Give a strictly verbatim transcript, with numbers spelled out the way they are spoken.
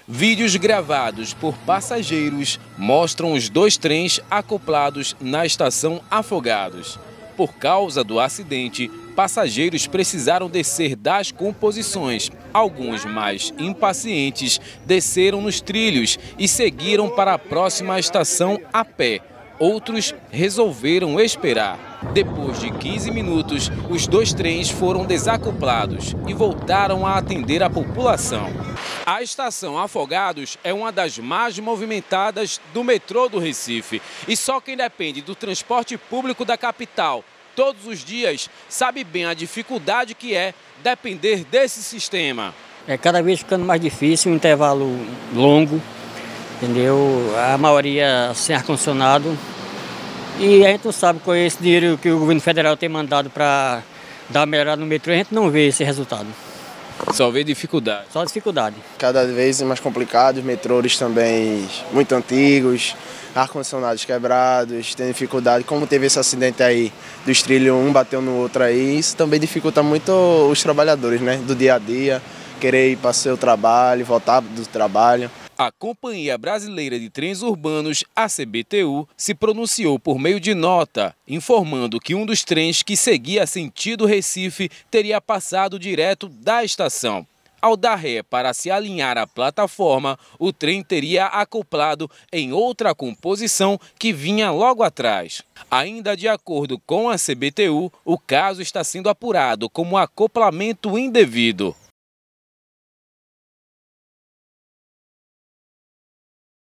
Vídeos gravados por passageiros mostram os dois trens acoplados na estação Afogados. Por causa do acidente, passageiros precisaram descer das composições. Alguns mais impacientes desceram nos trilhos e seguiram para a próxima estação a pé. Outros resolveram esperar. Depois de quinze minutos, os dois trens foram desacoplados e voltaram a atender a população. A estação Afogados é uma das mais movimentadas do metrô do Recife. E só quem depende do transporte público da capital todos os dias sabe bem a dificuldade que é depender desse sistema. É cada vez ficando mais difícil, um intervalo longo, entendeu? A maioria sem ar-condicionado. E a gente não sabe com esse dinheiro que o governo federal tem mandado para dar uma melhorada no metrô, a gente não vê esse resultado. Só vê dificuldade? Só dificuldade. Cada vez mais complicado, os metrôs também muito antigos, ar-condicionados quebrados, tem dificuldade. Como teve esse acidente aí dos trilhos, um bateu no outro aí, isso também dificulta muito os trabalhadores, né? Do dia a dia, querer ir para o seu trabalho, voltar do trabalho. A Companhia Brasileira de Trens Urbanos, a C B T U, se pronunciou por meio de nota, informando que um dos trens que seguia sentido Recife teria passado direto da estação. Ao dar ré para se alinhar à plataforma, o trem teria acoplado em outra composição que vinha logo atrás. Ainda de acordo com a C B T U, o caso está sendo apurado como acoplamento indevido.